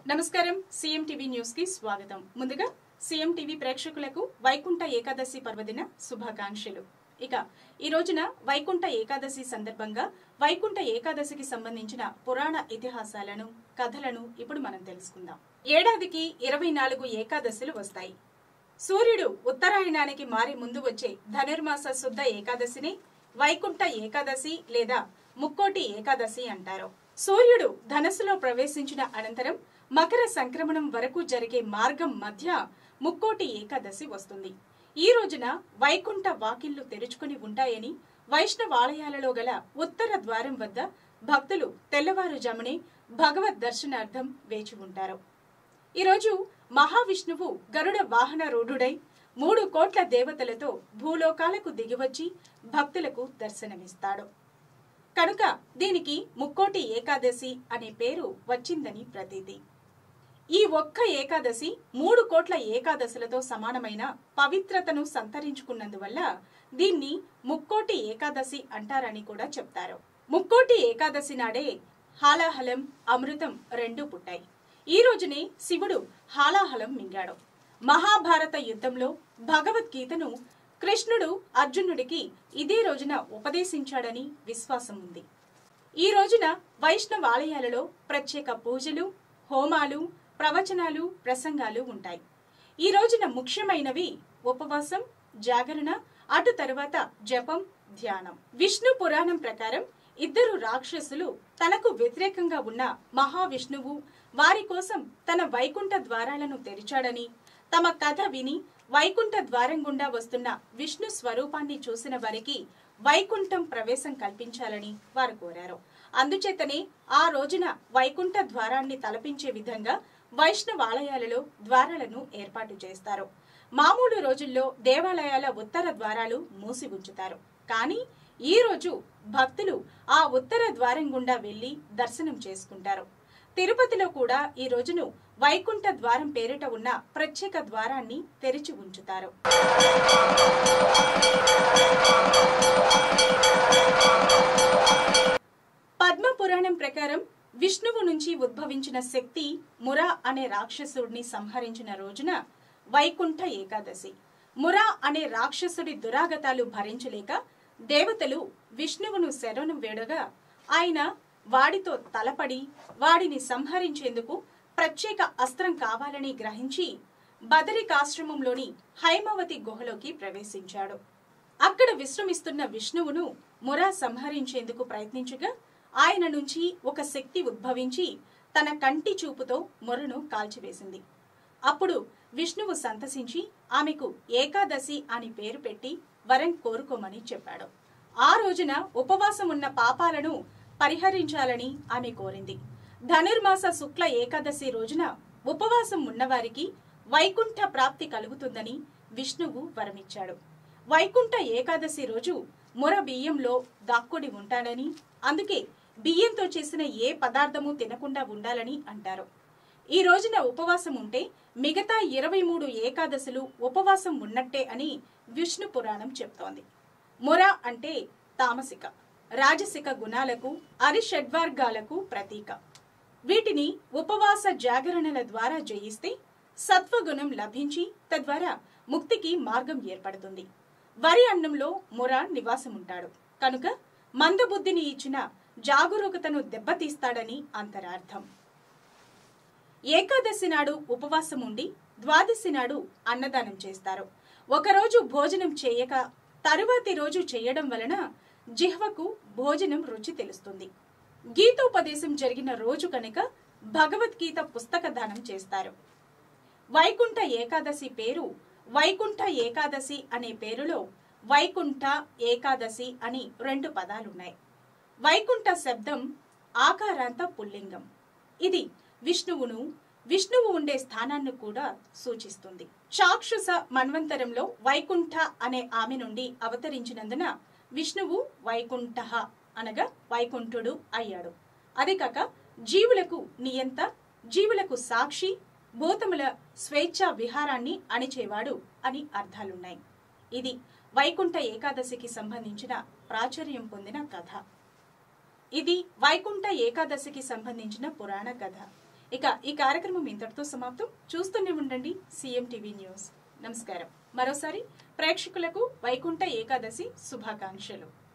నమస్కారం CM TV news కి స్వాగతం. ముందుగా సీఎం టీవీ ప్రేక్షకులకు వైకుంఠ ఏకాదశి పర్వదిన శుభాకాంక్షలు. ఇక ఈ రోజున వైకుంఠ ఏకాదశి సందర్భంగా వైకుంఠ ఏకాదశికి సంబంధించిన పురాణ ఇతిహాసాలను, కథలను ఇప్పుడు మనం తెలుసుకుందాం. ఏడాదికి 24 ఏకాదశులు వస్తాయి. సూర్యుడు ఉత్తరాయణానికి మారి ముందు వచ్చే ధనుర్మాస శుద్ధ ఏకాదశిని వైకుంఠ ఏకాదశి లేదా ముక్కోటి ఏకాదశి అంటారు. సూర్యుడు ధనస్సులో ప్రవేశించిన అనంతరం మకర సంక్రమణం వరకు జరిగే మార్గం మధ్య ముక్కోటి ఏకాదశి వస్తుంది. ఈ రోజున వైకుంఠ వాకిళ్లు తెరుచుకుని ఉంటాయని వైష్ణవాలయాలలో గల ఉత్తర ద్వారం వద్ద భక్తులు తెల్లవారుజామునే భగవద్ దర్శనార్థం వేచి ఉంటారు. ఈరోజు మహావిష్ణువు గరుడ వాహన రూఢుడై 3 కోట్ల దేవతలతో భూలోకాలకు దిగివచ్చి భక్తులకు దర్శనమిస్తాడు. కనుక దీనికి ముక్కోటి ఏకాదశి అనే పేరు వచ్చిందని ప్రతీతి. ఈ ఒక్క ఏకాదశి 3 కోట్ల ఏకాదశులతో సమానమైన పవిత్రతను సంతరించుకున్నందువల్ల దీన్ని ముక్కోటి ఏకాదశి అంటారని కూడా చెప్తారు. ముక్కోటి ఏకాదశి నాడే హాలాహలం, అమృతం 2 పుట్టాయి. ఈ రోజునే శివుడు హాలాహలం మింగాడు. మహాభారత యుద్ధంలో భగవద్గీతను కృష్ణుడు అర్జునుడికి ఇదే రోజున ఉపదేశించాడని విశ్వాసం ఉంది. ఈ రోజున వైష్ణవాలయాలలో ప్రత్యేక పూజలు, హోమాలు, ప్రవచనాలు, ప్రసంగాలు ఉంటాయి. ఈ రోజున ముఖ్యమైనవి ఉపవాసం, జాగరణ, అటు తరువాత జపం, ధ్యానం. విష్ణు పురాణం ప్రకారం 2 రాక్షసులు తనకు వ్యతిరేకంగా ఉన్న మహావిష్ణువు వారి కోసం తన వైకుంఠ ద్వారాలను తెరిచాడని, తమ కథ విని వైకుంఠ ద్వారం గుండా వస్తున్న విష్ణు స్వరూపాన్ని చూసిన వారికి వైకుంఠం ప్రవేశం కల్పించాలని వారు కోరారు. అందుచేతనే ఆ రోజున వైకుంఠ ద్వారాన్ని తలపించే విధంగా వైష్ణవాలయాలలో ద్వారాలను ఏర్పాటు చేస్తారు. మామూలు రోజుల్లో దేవాలయాల ఉత్తర ద్వారాలు మూసి ఉంచుతారు. కానీ ఈ రోజు భక్తులు ఆ ఉత్తర ద్వారం గుండా వెళ్లి దర్శనం చేసుకుంటారు. తిరుపతిలో కూడా ఈ రోజును వైకుంఠ ద్వారం పేరిట ఉన్న ప్రత్యేక ద్వారాన్ని తెరిచి ఉంచుతారు. పద్మ పురాణం ప్రకారం విష్ణువు నుంచి ఉద్భవించిన శక్తి మురా అనే రాక్షసుడిని సంహరించిన రోజున వైకుంఠ ఏకాదశి. మురా అనే రాక్షసుడి దురాగతాలు భరించలేక దేవతలు విష్ణువును శరణు వేడగా ఆయన వాడితో తలపడి వాడిని సంహరించేందుకు ప్రత్యేక అస్త్రం కావాలని గ్రహించి బదరికాశ్రమంలోని హైమవతి గుహలోకి ప్రవేశించాడు. అక్కడ విశ్రమిస్తున్న విష్ణువును మురా సంహరించేందుకు ప్రయత్నించగా ఆయన నుంచి ఒక శక్తి ఉద్భవించి తన కంటి చూపుతో మురను కాల్చివేసింది. అప్పుడు విష్ణువు సంతసించి ఆమెకు ఏకాదశి అని పేరు పెట్టి వరం కోరుకోమని చెప్పాడు. ఆ రోజున ఉపవాసం ఉన్న పాపాలను పరిహరించాలని ఆమె కోరింది. ధనుర్మాస శుక్ల ఏకాదశి రోజున ఉపవాసం ఉన్నవారికి వైకుంఠ ప్రాప్తి కలుగుతుందని విష్ణువు వరమిచ్చాడు. వైకుంఠ ఏకాదశి రోజు ముర బియ్యంలో దాక్కుడి ఉంటాడని, అందుకే బియ్యంతో చేసిన ఏ పదార్థము తినకుండా ఉండాలని అంటారు. ఈ రోజున ఉపవాసం ఉంటే మిగతా 23 ఏకాదశులు ఉపవాసం ఉన్నట్టే అని విష్ణు పురాణం చెప్తోంది. ముర అంటే తామసిక, రాజసిక గుణాలకు, అరిషడ్వర్గాలకు ప్రతీక. వీటిని ఉపవాస జాగరణల ద్వారా జయిస్తే సత్వగుణం లభించి తద్వారా ముక్తికి మార్గం ఏర్పడుతుంది. వరి అన్నంలో ముర నివాసముంటాడు కనుక మందబుద్ధిని ఇచ్చిన జాగరూకతను దెబ్బతీస్తాడని అంతరార్థం. ఏకాదశి నాడు ఉపవాసం ఉండి ద్వాదశి నాడు అన్నదానం చేస్తారు. ఒకరోజు భోజనం చేయక తరువాతి రోజు చేయడం వలన జిహ్వకు భోజనం రుచి తెలుస్తుంది. గీతోపదేశం జరిగిన రోజు కనుక భగవద్గీత పుస్తక దానం చేస్తారు. వైకుంఠ ఏకాదశి పేరు వైకుంఠ ఏకాదశి అనే పేరులో వైకుంఠ, ఏకాదశి అని 2 పదాలున్నాయి. వైకుంఠ శబ్దం ఆకారాంత పుల్లింగం. ఇది విష్ణువు ఉండే స్థానాన్ని కూడా సూచిస్తుంది. చాక్షుష మన్వంతరంలో వైకుంఠ అనే ఆమె నుండి అవతరించినందున విష్ణువు వైకుంఠ అనగా వైకుంఠుడు అయ్యాడు. అదే కాక జీవులకు నియంత, జీవులకు సాక్షి, భూతముల స్వేచ్ఛా విహారాన్ని అణిచేవాడు అని అర్థాలున్నాయి. ఇది వైకుంఠ ఏకాదశికి సంబంధించిన ప్రాచుర్యం పొందిన కథ. ఇది వైకుంఠ ఏకాదశికి సంబంధించిన పురాణ కథ. ఇక ఈ కార్యక్రమం ఇంతటితో సమాప్తం. చూస్తూనే ఉండండి సీఎం టీవీ న్యూస్. నమస్కారం. మరోసారి ప్రేక్షకులకు వైకుంఠ ఏకాదశి శుభాకాంక్షలు.